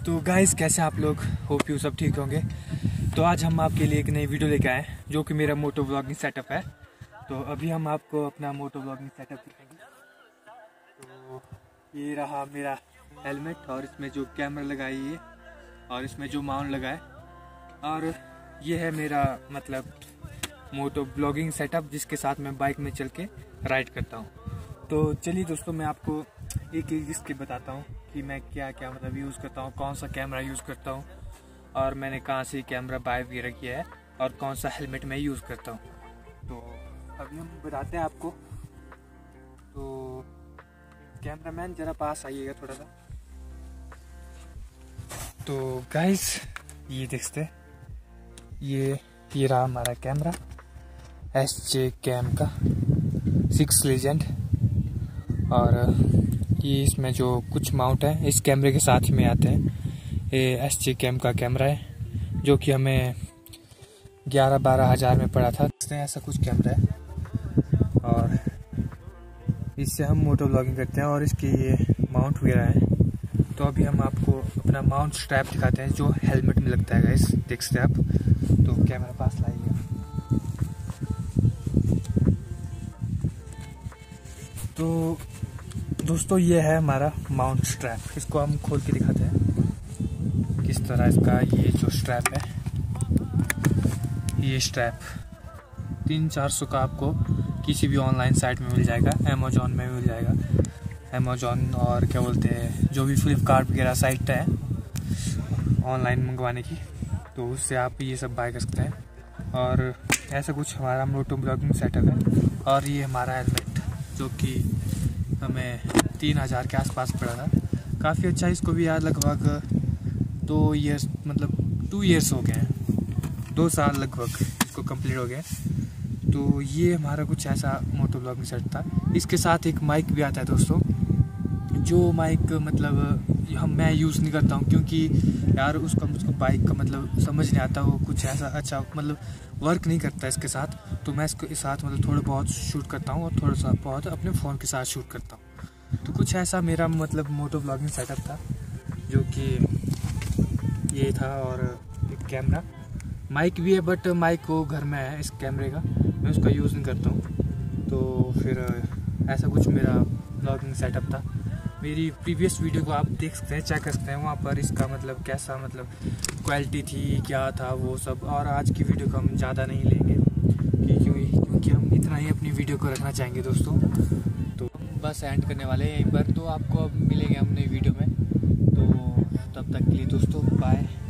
तो गाइस कैसे आप लोग, होप यू सब ठीक होंगे। तो आज हम आपके लिए एक नई वीडियो लेके आए जो कि मेरा मोटो व्लॉगिंग सेटअप है। तो अभी हम आपको अपना मोटो व्लॉगिंग सेटअप दिखाएंगे। तो ये रहा मेरा हेलमेट और इसमें जो कैमरा लगाई है और इसमें जो माउंट लगा है, और ये है मेरा मतलब मोटो ब्लॉगिंग सेटअप जिसके साथ मैं बाइक में चल के राइड करता हूँ। तो चलिए दोस्तों, मैं आपको एक एक इसके बताता हूँ कि मैं क्या क्या मतलब यूज़ करता हूँ, कौन सा कैमरा यूज़ करता हूँ और मैंने कहाँ से कैमरा बाय वगैरह किया है और कौन सा हेलमेट मैं यूज़ करता हूँ। तो अभी हम बताते हैं आपको। तो कैमरामैन ज़रा पास आइएगा थोड़ा सा। तो गाइस ये देखते, ये रहा हमारा कैमरा SJ कैम का 6 लेजेंड। और ये इसमें जो कुछ माउंट है इस कैमरे के साथ में आते हैं। ये SJ कैम का कैमरा है जो कि हमें 11-12 हज़ार में पड़ा था। ऐसा कुछ कैमरा है और इससे हम मोटो व्लॉगिंग करते हैं और इसके ये माउंट वगैरह है। तो अभी हम आपको अपना माउंट स्ट्रैप दिखाते हैं जो हेलमेट में लगता है गाइस, देख सकते हैं आप। तो कैमरा पास लाइएगा। तो दोस्तों ये है हमारा माउंट स्ट्रैप। इसको हम खोल के दिखाते हैं किस तरह इसका ये जो स्ट्रैप है, ये स्ट्रैप 300-400 का आपको किसी भी ऑनलाइन साइट में मिल जाएगा। अमेजोन में मिल जाएगा, अमेजोन और क्या बोलते हैं जो भी फ्लिपकार्ट वगैरह साइट है ऑनलाइन मंगवाने की, तो उससे आप ये सब बाय कर सकते हैं। और ऐसा कुछ हमारा मोटो ब्लॉगिंग सेटअप है। और ये हमारा हेलमेट जो कि हमें 3000 के आसपास पड़ा था, काफ़ी अच्छा। इसको भी यार लगभग 2 ईयर्स मतलब 2 ईयर्स हो गए हैं, 2 साल लगभग इसको कंप्लीट हो गए। तो ये हमारा कुछ ऐसा मोटो ब्लॉगिंग सेट था। इसके साथ एक माइक भी आता है दोस्तों, जो माइक मतलब मैं यूज़ नहीं करता हूँ क्योंकि यार उसका मुझको बाइक का मतलब समझ नहीं आता, वो कुछ ऐसा अच्छा मतलब वर्क नहीं करता इसके साथ। तो मैं इसके साथ मतलब थोड़ा बहुत शूट करता हूँ और थोड़ा सा बहुत अपने फ़ोन के साथ शूट करता हूँ। तो कुछ ऐसा मेरा मतलब मोटो ब्लॉगिंग सेटअप था जो कि ये था। और एक कैमरा, माइक भी है बट माइक वो घर में है इस कैमरे का, मैं उसका यूज़ नहीं करता हूँ। तो फिर ऐसा कुछ मेरा ब्लॉगिंग सेटअप था। मेरी प्रीवियस वीडियो को आप देख सकते हैं, चेक कर सकते हैं, वहाँ पर इसका मतलब कैसा मतलब क्वालिटी थी, क्या था वो सब। और आज की वीडियो को हम ज़्यादा नहीं लेंगे क्योंकि हम इतना ही अपनी वीडियो को रखना चाहेंगे दोस्तों। तो बस एंड करने वाले हैं यहीं पर। तो आपको अब मिलेंगे हम नई वीडियो में। तो तब तक के लिए दोस्तों बाय।